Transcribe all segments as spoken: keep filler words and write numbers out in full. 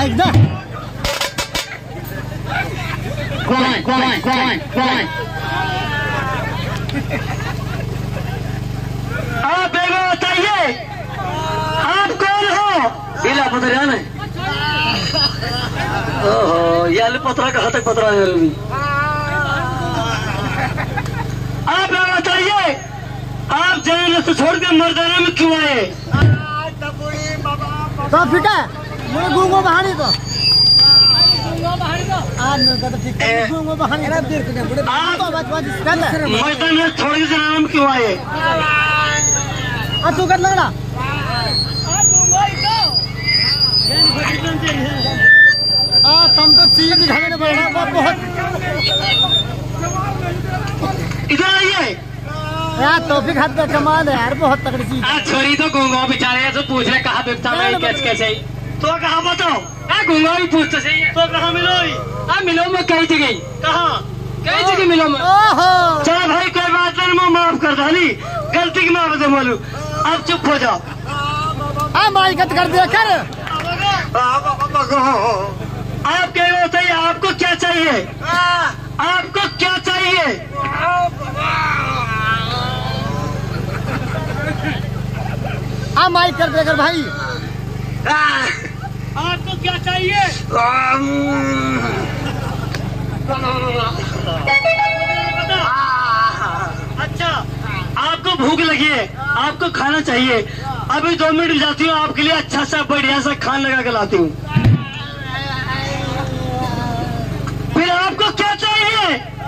Mic दे। कौन कौन कौन कौन आप बेगो बताइए आप कौन हो? इला पता जाना है। ओहो यार पत्रा कहाँ तक पत्रा है रवि? आप बताइए आप जंगल से छोड़ के मर्दाना में क्यों आए? तो फिट है मेरे गूंगो बहानी तो आज मैं तो ठीक है गूंगो बहानी ना देर के बड़े आप तो बात बात कर ले मैदान में छोड़ के जंगल में क्यों आए? आ तू कर लगड़ा आ तुम तो चीज दिखाने पड़ रहा बहुत इधर आइए यार तौफीक हाथ पे कमाल है यार बहुत तगड़ी चीज। आज छोरी तो गूंगो बेचारे ऐसे पूछ रहे कहाँ बिकता है कैसे कैसे तो कहाँ बताओ? आ गूंगो ही पूछते सही है। तो कहाँ मिलो? आ मिलो मैं कई जगह। कहाँ कई जगह मिलो मैं? ओहो चलो भाई कोई बात नहीं मैं माफ कर दानी गलती की माफ दे बोलू अब चुप हो जाओ। आ माइकत कर दिया कर आप क्या बताइए आपको क्या चाहिए? आपको क्या चाहिए? आ माइक कर दिया कर भाई आपको क्या चाहिए? अच्छा आपको भूख लगी है आपको खाना चाहिए अभी दो मिनट जाती हूँ आपके लिए अच्छा सा बढ़िया सा खाना लगा के लाती हूँ। फिर आपको क्या चाहिए?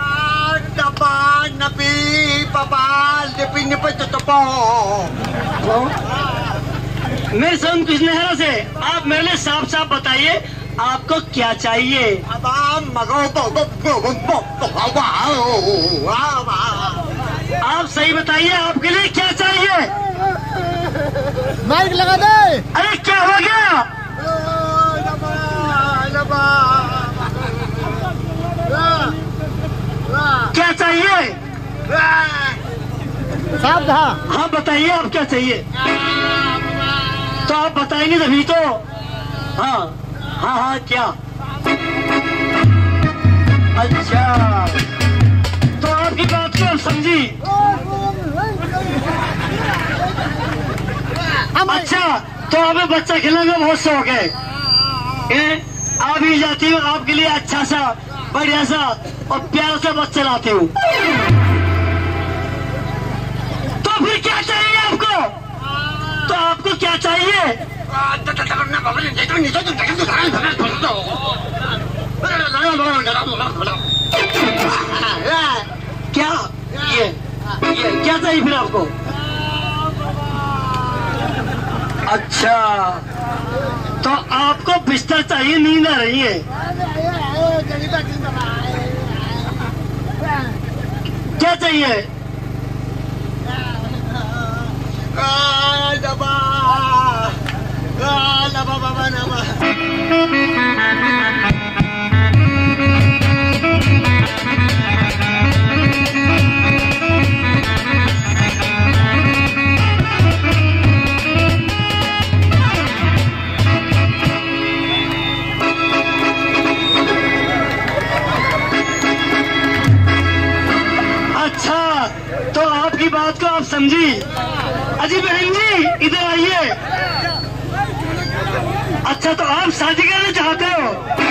मेरे संग कुछ नहरा से आप मेरे लिए साफ साफ बताइए आपको क्या चाहिए? आप सही बताइए आपके लिए क्या चाहिए? माइक लगा दे। अरे क्या हो गया? क्या चाहिए? साहब था हाँ बताइए आप क्या चाहिए? तो आप बताएंगे तभी तो। हाँ हाँ हाँ क्या? अच्छा तो आपकी बात को आप समझी। अच्छा तो हमें बच्चा खिलाने का बहुत शौक है। आप ही जाती हूँ आपके लिए अच्छा सा बढ़िया सा और प्यारा सा बच्चा लाती हूँ। तो फिर क्या चाहिए आपको? तो आपको क्या चाहिए? क्या ये ये क्या चाहिए फिर आपको? अच्छा तो आपको बिस्तर चाहिए नींद आ रही है क्या चाहिए? तो आपकी बात को आप समझी। अजी बहन जी इधर आइए। अच्छा तो आप शादी करना चाहते हो?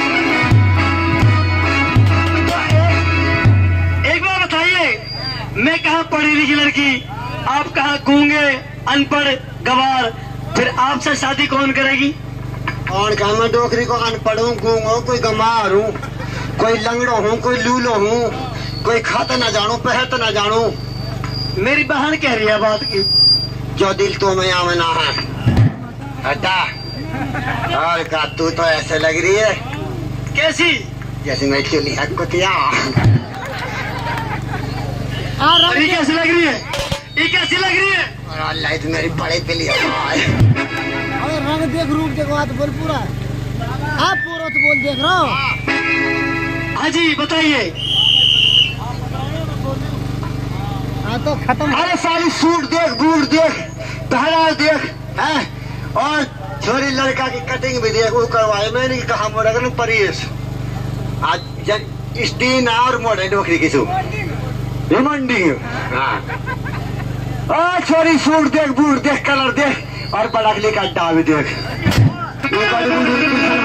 तो एक, एक बार बताइए मैं कहाँ पढ़ी लिखी लड़की आप कहाँ गूंगे अनपढ़ गवार फिर आपसे शादी कौन करेगी? और कहा मैं डोकरी को अनपढ़ हूँ गूंगो कोई गंवार हूँ कोई लंगड़ो हूँ कोई लूलो हूँ कोई खाता ना जानू पहत ना जानू। मेरी बहन कह रही है बात की जो दिल तो में आमना है हटा। और का तू तो ऐसे लग रही है कैसी? जैसे मैं चुली है कुतिया। अरे कैसी लग रही है? ये कैसी लग रही है? और अल्लाह तो मेरी बड़े पिली है। अरे रंग देख रूप देख बात बोल पूरा आप पूरा तो बोल देख रहा हूँ। हाँ जी बताइए। हाँ तो खत्म। अरे सारी सूट देख बूट देख पहनाव देख है और छोरी लड़का की कटिंग भी देख वो करवाए मैंने कहा मोड़ा कर परेश आज स्टीन और मोड़े डोकरी की सू मंडी हाँ आ छोरी सूट देख बूट देख कलर देख और बड़कली का अड्डा भी देख